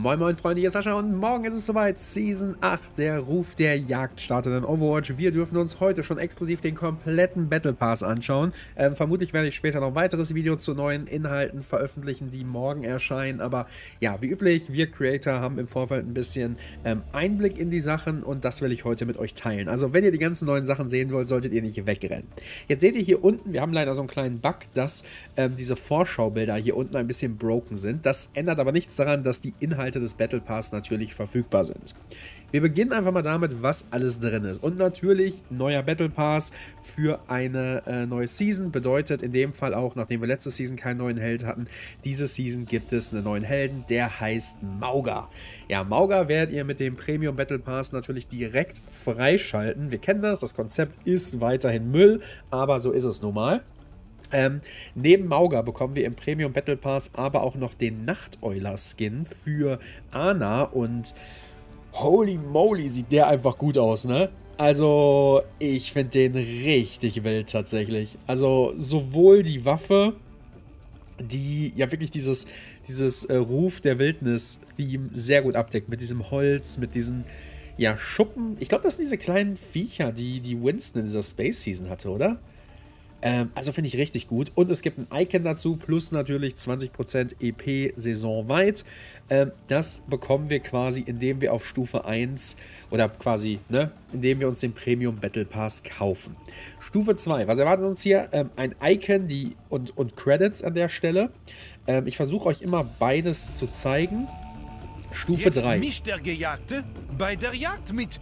Moin Moin Freunde, hier ist Sascha und morgen ist es soweit. Season 8, der Ruf der Jagd startet in Overwatch. Wir dürfen uns heute schon exklusiv den kompletten Battle Pass anschauen. Vermutlich werde ich später noch ein weiteres Video zu neuen Inhalten veröffentlichen, die morgen erscheinen. Aber ja, wie üblich, wir Creator haben im Vorfeld ein bisschen Einblick in die Sachen und das will ich heute mit euch teilen. Also wenn ihr die ganzen neuen Sachen sehen wollt, solltet ihr nicht wegrennen. Jetzt seht ihr hier unten, wir haben leider so einen kleinen Bug, dass diese Vorschaubilder hier unten ein bisschen broken sind. Das ändert aber nichts daran, dass die Inhalte des Battle Pass natürlich verfügbar sind. Wir beginnen einfach mal damit, was alles drin ist. Und natürlich, neuer Battle Pass für eine neue Season bedeutet in dem Fall auch, nachdem wir letzte Season keinen neuen Held hatten, diese Season gibt es einen neuen Helden, der heißt Mauga. Ja, Mauga werdet ihr mit dem Premium Battle Pass natürlich direkt freischalten. Wir kennen das Konzept ist weiterhin Müll, aber so ist es nun mal. Neben Mauga bekommen wir im Premium Battle Pass aber auch noch den Nachteuler-Skin für Ana und holy moly, sieht der einfach gut aus, ne? Also, ich finde den richtig wild tatsächlich. Also, sowohl die Waffe, die ja wirklich dieses Ruf der Wildnis-Theme sehr gut abdeckt, mit diesem Holz, mit diesen, ja, Schuppen. Ich glaube, das sind diese kleinen Viecher, die Winston in dieser Space Season hatte, oder? Also finde ich richtig gut. Und es gibt ein Icon dazu, plus natürlich 20% EP saisonweit. Das bekommen wir quasi, indem wir auf Stufe 1 oder quasi, ne, indem wir uns den Premium Battle Pass kaufen. Stufe 2, was erwartet uns hier? Ein Icon und Credits an der Stelle. Ich versuche euch immer beides zu zeigen. Stufe 3. Jetzt mischt der Gejagte bei der Jagd mit.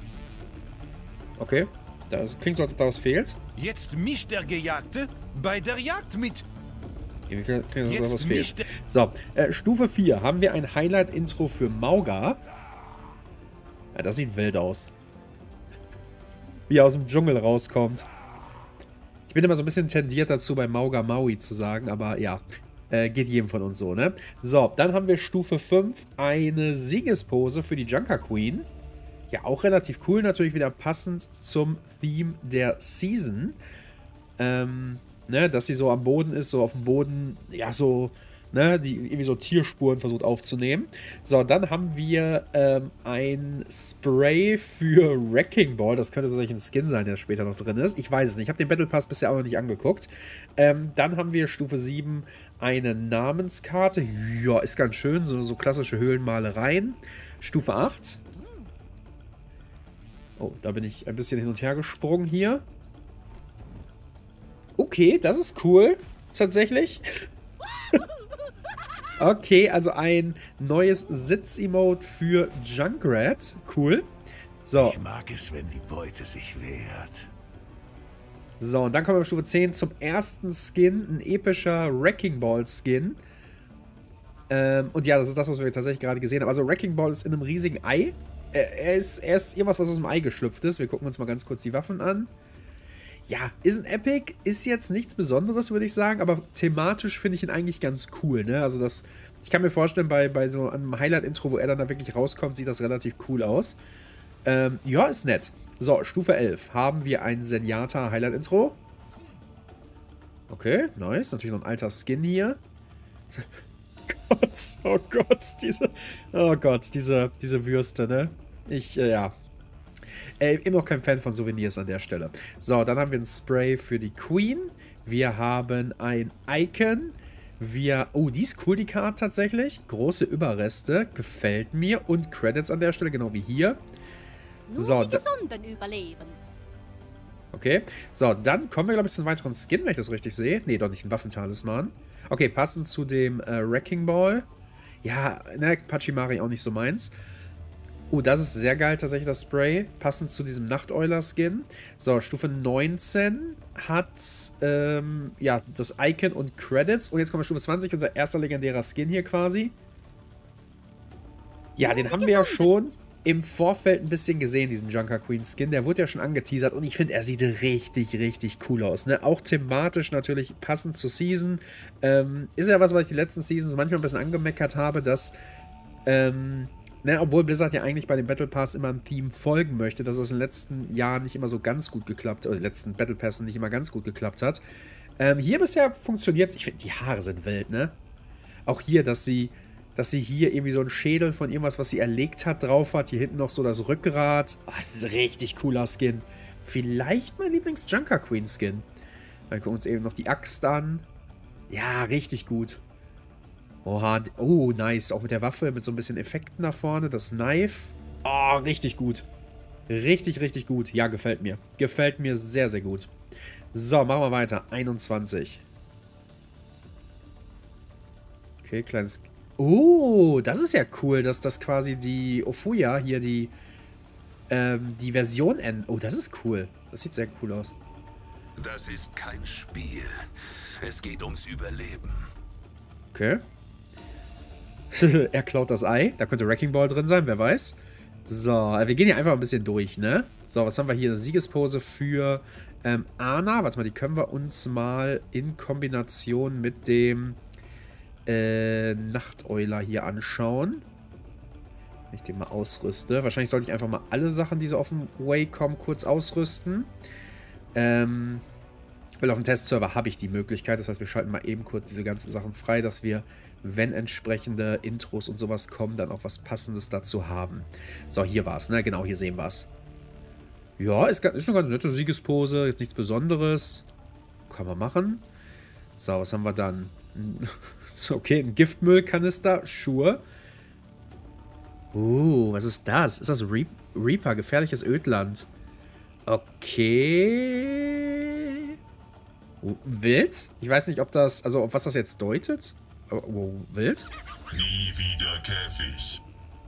Okay, das klingt so, als ob da was fehlt. Jetzt mischt der Gejagte bei der Jagd mit. Was fehlt. So, Stufe 4 haben wir ein Highlight-Intro für Mauga. Ja, das sieht wild aus. Wie er aus dem Dschungel rauskommt. Ich bin immer so ein bisschen tendiert dazu, bei Mauga Maui zu sagen, aber ja, geht jedem von uns so, ne? So, dann haben wir Stufe 5, eine Siegespose für die Junker Queen. Ja, auch relativ cool, natürlich wieder passend zum Theme der Season. Ne, dass sie so am Boden ist, so auf dem Boden, ja, so, ne, die irgendwie so Tierspuren versucht aufzunehmen. So, dann haben wir ein Spray für Wrecking Ball. Das könnte tatsächlich ein Skin sein, der später noch drin ist. Ich weiß es nicht. Ich habe den Battle Pass bisher auch noch nicht angeguckt. Dann haben wir Stufe 7 eine Namenskarte. Ja, ist ganz schön. So klassische Höhlenmalereien. Stufe 8. Oh, da bin ich ein bisschen hin und her gesprungen hier. Okay, das ist cool. Tatsächlich. Okay, also ein neues Sitz-Emote für Junkrat. Cool. So. Ich mag es, wenn die Beute sich wehrt. So, und dann kommen wir auf Stufe 10 zum ersten Skin. Ein epischer Wrecking Ball Skin. Und ja, das ist das, was wir tatsächlich gerade gesehen haben. Also Wrecking Ball ist in einem riesigen Ei. Er ist irgendwas, was aus dem Ei geschlüpft ist. Wir gucken uns mal ganz kurz die Waffen an. Ja, ist ein Epic, ist jetzt nichts Besonderes, würde ich sagen, aber thematisch finde ich ihn eigentlich ganz cool, ne? Also das, ich kann mir vorstellen, bei so einem Highlight-Intro, wo er dann da wirklich rauskommt, sieht das relativ cool aus. Ja, ist nett. So, Stufe 11 haben wir ein Zenyatta Highlight-Intro. Okay, nice. Natürlich noch ein alter Skin hier. Oh Gott, diese Würste, ne? Ja. Immer noch kein Fan von Souvenirs an der Stelle. So, dann haben wir ein Spray für die Queen. Wir haben ein Icon. Oh, die ist cool, die Karte tatsächlich. Große Überreste, gefällt mir. Und Credits an der Stelle, genau wie hier. Nur die Gesunden überleben. Okay, so, dann kommen wir, glaube ich, zu einem weiteren Skin, wenn ich das richtig sehe. Nee, doch nicht, ein Waffentalisman. Okay, passend zu dem Wrecking Ball. Ja, ne, Pachimari auch nicht so meins. Oh, das ist sehr geil, tatsächlich das Spray. Passend zu diesem Nachteuler-Skin. So, Stufe 19 hat, ja, das Icon und Credits. Und jetzt kommt Stufe 20, unser erster legendärer Skin hier quasi. Ja, den haben wir ja schon im Vorfeld ein bisschen gesehen, diesen Junker Queen Skin. Der wurde ja schon angeteasert und ich finde, er sieht richtig, richtig cool aus. Ne? Auch thematisch natürlich passend zur Season. Ist ja was ich die letzten Seasons manchmal ein bisschen angemeckert habe, dass, ne, obwohl Blizzard ja eigentlich bei dem Battle Pass immer ein Theme folgen möchte, dass es in den letzten Jahren nicht immer so ganz gut geklappt, oder in den letzten Battle Passen nicht immer ganz gut geklappt hat. Hier bisher funktioniert es. Ich finde, die Haare sind wild, ne? Auch hier, dass sie dass sie hier irgendwie so einen Schädel von irgendwas, was sie erlegt hat, drauf hat. Hier hinten noch so das Rückgrat. Oh, das ist ein richtig cooler Skin. Vielleicht mein Lieblings-Junker Queen-Skin. Dann gucken wir uns eben noch die Axt an. Ja, richtig gut. Oha, oh, nice. Auch mit der Waffe, mit so ein bisschen Effekten da vorne. Das Knife. Oh, richtig gut. Richtig, richtig gut. Ja, gefällt mir. Gefällt mir sehr, sehr gut. So, machen wir weiter. 21. Okay, kleines... Oh, das ist ja cool, dass das quasi die Ofuya hier die Version ändert. Oh, das ist cool. Das sieht sehr cool aus. Das ist kein Spiel. Es geht ums Überleben. Okay. Er klaut das Ei. Da könnte Wrecking Ball drin sein, wer weiß. So, wir gehen hier einfach ein bisschen durch, ne? So, was haben wir hier? Eine Siegespose für Ana. Warte mal, die können wir uns mal in Kombination mit dem Nachteuler hier anschauen. Wenn ich den mal ausrüste. Wahrscheinlich sollte ich einfach mal alle Sachen, die so auf dem Way kommen, kurz ausrüsten. Weil auf dem Testserver habe ich die Möglichkeit. Das heißt, wir schalten mal eben kurz diese ganzen Sachen frei, dass wir, wenn entsprechende Intros und sowas kommen, dann auch was Passendes dazu haben. So, hier war es, ne? Genau, hier sehen wir es. Ja, ist eine ganz nette Siegespose. Jetzt nichts Besonderes. Kann man machen. So, was haben wir dann? Okay, ein Giftmüllkanister. Sure. Was ist das? Ist das Reaper? Gefährliches Ödland. Okay. Wild? Ich weiß nicht, ob das... Also, auf was das jetzt deutet? Oh, wild? Nie wieder Käfig.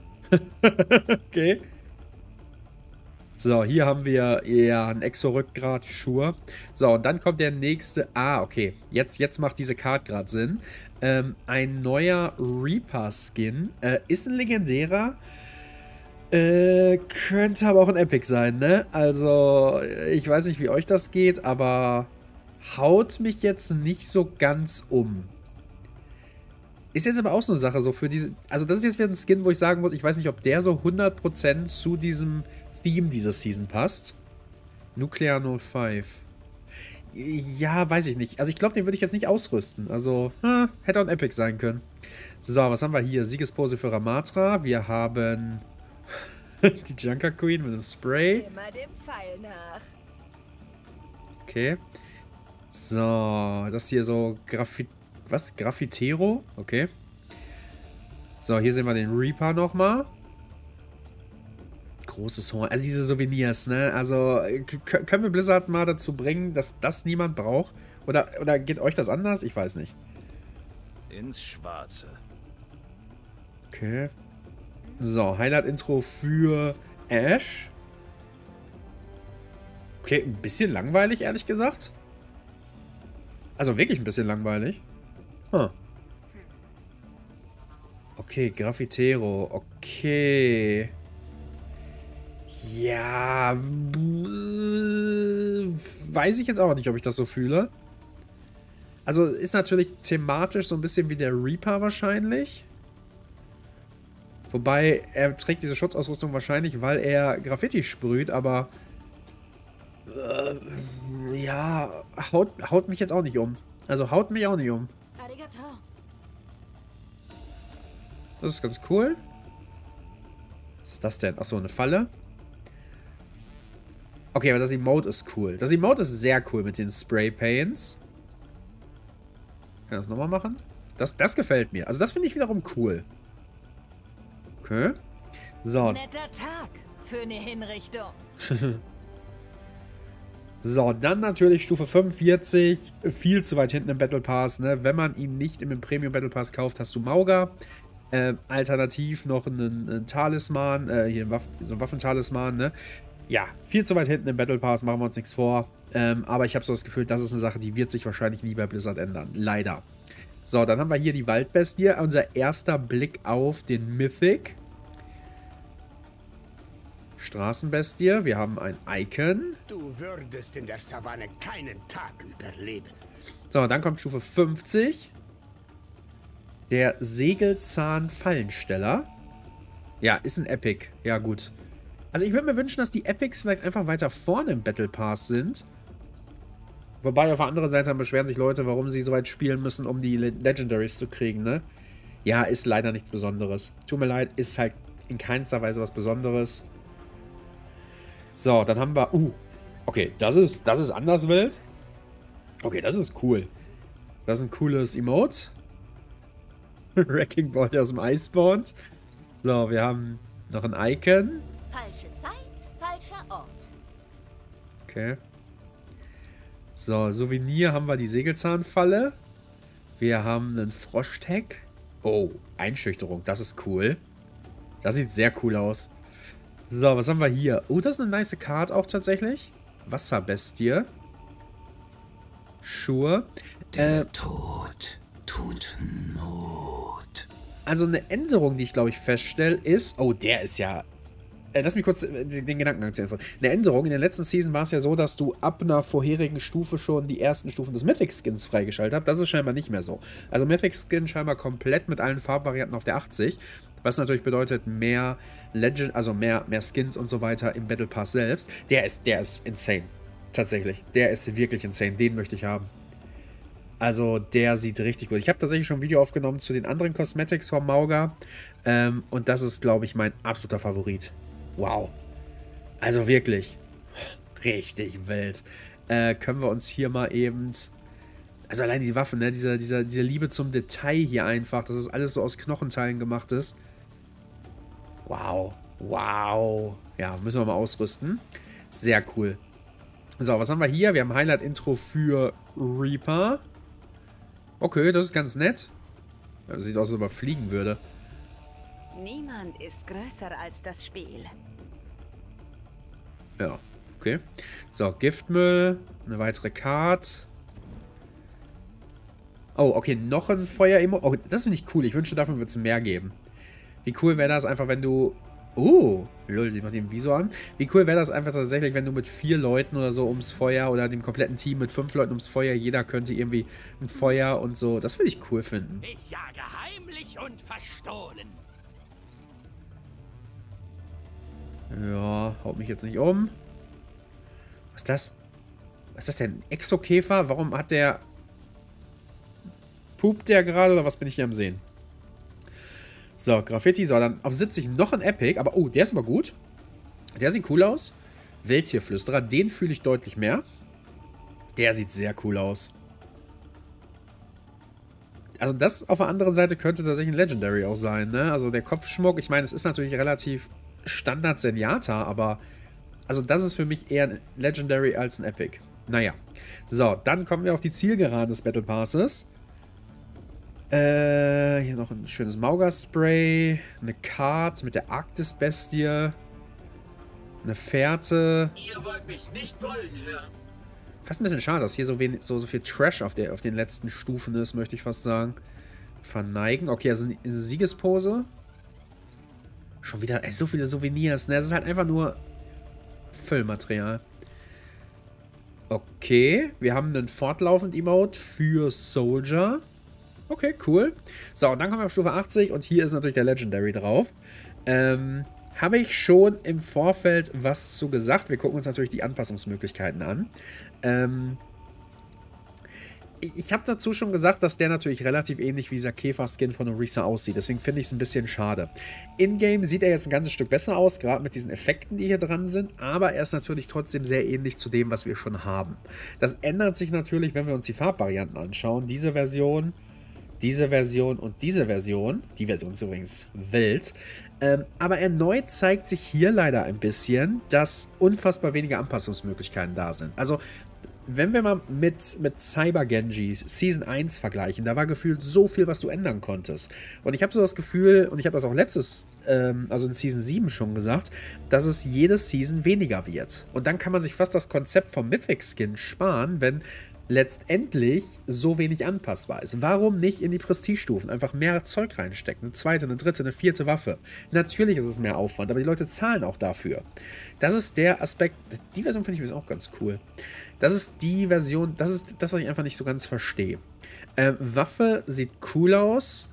Okay. So, hier haben wir ja ein Exo-Rückgrat, Sure. So, und dann kommt der nächste... Ah, okay. Jetzt macht diese Card gerade Sinn. Ein neuer Reaper-Skin. Ist ein legendärer. Könnte aber auch ein Epic sein, ne? Also, ich weiß nicht, wie euch das geht, aber haut mich jetzt nicht so ganz um. Ist jetzt aber auch so eine Sache, so für diese... Also, das ist jetzt wieder ein Skin, wo ich sagen muss, ich weiß nicht, ob der so 100% zu diesem Theme dieser Season passt. Nuclear 05. Ja, weiß ich nicht. Also ich glaube, den würde ich jetzt nicht ausrüsten. Also, hätte auch ein Epic sein können. So, was haben wir hier? Siegespose für Ramatra. Wir haben die Junker Queen mit dem Spray. Immer dem Pfeil nach. Okay. So, das hier so Was? Graffitero? Okay. So, hier sehen wir den Reaper nochmal. Großes Horn. Also diese Souvenirs, ne? Also können wir Blizzard mal dazu bringen, dass das niemand braucht? Oder geht euch das anders? Ich weiß nicht. Ins Schwarze. Okay. So, Highlight-Intro für Ash. Okay, ein bisschen langweilig, ehrlich gesagt. Also wirklich ein bisschen langweilig. Okay, Graffitero. Okay. Ja, weiß ich jetzt auch nicht, ob ich das so fühle. Also ist natürlich thematisch so ein bisschen wie der Reaper wahrscheinlich. Wobei, er trägt diese Schutzausrüstung wahrscheinlich, weil er Graffiti sprüht, aber ja, haut mich jetzt auch nicht um. Also haut mich auch nicht um. Arigato. Das ist ganz cool. Was ist das denn? Achso, eine Falle. Okay, aber das Emote ist cool. Das Emote ist sehr cool mit den Spray Paints. Kann ich das nochmal machen? Das gefällt mir. Also das finde ich wiederum cool. Okay. So. Netter Tag für eine Hinrichtung. So, dann natürlich Stufe 45. Viel zu weit hinten im Battle Pass. Ne? Wenn man ihn nicht im Premium Battle Pass kauft, hast du Mauga. Alternativ noch einen Talisman. Hier so ein Waffentalisman. Ne? Ja, viel zu weit hinten im Battle Pass, machen wir uns nichts vor. Aber ich habe so das Gefühl, das ist eine Sache, die wird sich wahrscheinlich nie bei Blizzard ändern. Leider. So, dann haben wir hier die Waldbestie. Unser erster Blick auf den Mythic. Straßenbestie. Wir haben ein Icon. Du würdest in der Savanne keinen Tag überleben. So, dann kommt Stufe 50. Der Segelzahn-Fallensteller. Ja, ist ein Epic. Ja, gut. Also ich würde mir wünschen, dass die Epics vielleicht einfach weiter vorne im Battle Pass sind. Wobei auf der anderen Seite beschweren sich Leute, warum sie so weit spielen müssen, um die Legendaries zu kriegen, ne? Ja, ist leider nichts Besonderes. Tut mir leid, ist halt in keinster Weise was Besonderes. So, dann haben wir... okay, das ist anders wild. Okay, das ist cool. Das ist ein cooles Emote. Wrecking Ball, der aus dem Eis spawnt. So, wir haben noch ein Icon. Falsche Zeit, falscher Ort. Okay. So, Souvenir haben wir die Sägelzahnfalle. Wir haben einen Frosch-Tag. Oh, Einschüchterung, das ist cool. Das sieht sehr cool aus. So, was haben wir hier? Oh, das ist eine nice Card auch tatsächlich. Wasserbestie. Sure. Der Tod tut Not. Also eine Änderung, die ich glaube ich feststelle, ist... Oh, der ist ja... lass mich kurz den Gedankengang zu entfernen. Eine Änderung. In der letzten Season war es ja so, dass du ab einer vorherigen Stufe schon die ersten Stufen des Mythic Skins freigeschaltet hast. Das ist scheinbar nicht mehr so. Also Mythic Skin scheinbar komplett mit allen Farbvarianten auf der 80. Was natürlich bedeutet mehr Legend, also mehr Skins und so weiter im Battle Pass selbst. Der ist insane. Tatsächlich. Der ist wirklich insane. Den möchte ich haben. Also der sieht richtig gut. Ich habe tatsächlich schon ein Video aufgenommen zu den anderen Cosmetics vom Mauga. Und das ist, glaube ich, mein absoluter Favorit. Wow. Also wirklich. Richtig wild. Können wir uns hier mal eben... Also allein die Waffen, ne? Diese Liebe zum Detail hier einfach, dass es alles so aus Knochenteilen gemacht ist. Wow. Wow. Ja, müssen wir mal ausrüsten. Sehr cool. So, was haben wir hier? Wir haben Highlight-Intro für Reaper. Okay, das ist ganz nett. Das sieht aus, als ob er fliegen würde. Niemand ist größer als das Spiel. Ja, okay. So, Giftmüll. Eine weitere Card. Oh, okay, noch ein Feuer-Emo. Oh, das finde ich cool. Ich wünschte, davon würde es mehr geben. Wie cool wäre das einfach, wenn du... Oh, lol, die macht den Wieso an. Wie cool wäre das einfach tatsächlich, wenn du mit 4 Leuten oder so ums Feuer oder dem kompletten Team mit 5 Leuten ums Feuer, jeder könnte irgendwie ein Feuer und so. Das würde ich cool finden. Ich jage heimlich und verstohlen. Ja, haut mich jetzt nicht um. Was ist das? Was ist das denn? Exokäfer? Warum hat der... Pupt der gerade oder was bin ich hier am Sehen? So, Graffiti. So, dann auf 70 noch ein Epic. Aber, oh, der ist aber gut. Der sieht cool aus. Welttierflüsterer, den fühle ich deutlich mehr. Der sieht sehr cool aus. Also das auf der anderen Seite könnte tatsächlich ein Legendary auch sein, ne? Also der Kopfschmuck, ich meine, es ist natürlich relativ Standard Zenyatta, aber also das ist für mich eher ein Legendary als ein Epic. Naja. So, dann kommen wir auf die Zielgerade des Battle Passes. Hier noch ein schönes Mauga-Spray. Eine Card mit der Arktis-Bestie. Eine Fährte. Ihr wollt mich nicht wollen hören. Fast ein bisschen schade, dass hier so viel Trash auf den letzten Stufen ist, möchte ich fast sagen. Verneigen. Okay, also eine Siegespose. Schon wieder, so viele Souvenirs, ne? Das ist halt einfach nur Füllmaterial. Okay, wir haben einen fortlaufend Emote für Soldier. Okay, cool. So, und dann kommen wir auf Stufe 80 und hier ist natürlich der Legendary drauf. Habe ich schon im Vorfeld was zu gesagt. Wir gucken uns natürlich die Anpassungsmöglichkeiten an. Ich habe dazu schon gesagt, dass der natürlich relativ ähnlich wie dieser Käfer-Skin von Orisa aussieht. Deswegen finde ich es ein bisschen schade. In-game sieht er jetzt ein ganzes Stück besser aus, gerade mit diesen Effekten, die hier dran sind. Aber er ist natürlich trotzdem sehr ähnlich zu dem, was wir schon haben. Das ändert sich natürlich, wenn wir uns die Farbvarianten anschauen. Diese Version und diese Version. Die Version ist übrigens wild. Aber erneut zeigt sich hier leider ein bisschen, dass unfassbar wenige Anpassungsmöglichkeiten da sind. Also, wenn wir mal mit Cyber Genji Season 1 vergleichen, da war gefühlt so viel, was du ändern konntest. Und ich habe so das Gefühl, und ich habe das auch also in Season 7 schon gesagt, dass es jede Season weniger wird. Und dann kann man sich fast das Konzept vom Mythic Skin sparen, wenn letztendlich so wenig anpassbar ist. Warum nicht in die Prestige-Stufen einfach mehr Zeug reinstecken? Eine zweite, eine dritte, eine vierte Waffe. Natürlich ist es mehr Aufwand, aber die Leute zahlen auch dafür. Das ist der Aspekt, die Version finde ich übrigens auch ganz cool. Das ist die Version, das ist das, was ich einfach nicht so ganz verstehe. Waffe sieht cool aus.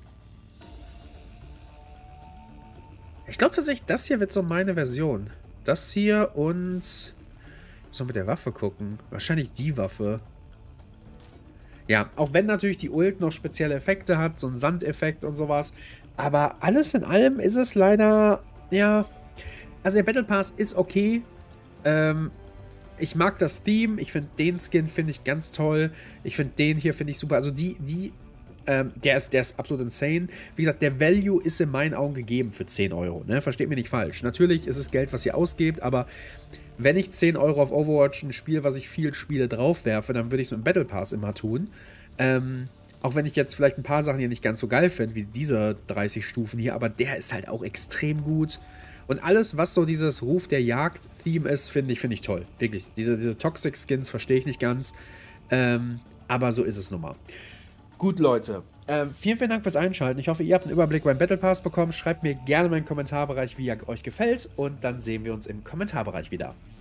Ich glaube tatsächlich, das hier wird so meine Version. Das hier und... Ich muss noch mit der Waffe gucken. Wahrscheinlich die Waffe. Ja, auch wenn natürlich die Ult noch spezielle Effekte hat, so einen Sandeffekt und sowas. Aber alles in allem ist es leider, ja, also der Battle Pass ist okay. Ich mag das Theme, ich finde den Skin finde ich ganz toll. Ich finde den hier finde ich super. Also der ist absolut insane. Wie gesagt, der Value ist in meinen Augen gegeben für 10 Euro. Ne? Versteht mir nicht falsch. Natürlich ist es Geld, was ihr ausgebt, aber wenn ich 10 Euro auf Overwatch, ein Spiel, was ich viel spiele, draufwerfe, dann würde ich es mit dem Battle Pass immer tun. Auch wenn ich jetzt vielleicht ein paar Sachen hier nicht ganz so geil finde, wie diese 30 Stufen hier, aber der ist halt auch extrem gut. Und alles, was so dieses Ruf der Jagd-Theme ist, finde ich toll. Wirklich. Diese Toxic-Skins verstehe ich nicht ganz. Aber so ist es nun mal. Gut, Leute. Vielen Dank fürs Einschalten. Ich hoffe, ihr habt einen Überblick beim Battle Pass bekommen. Schreibt mir gerne in den Kommentarbereich, wie er euch gefällt. Und dann sehen wir uns im Kommentarbereich wieder.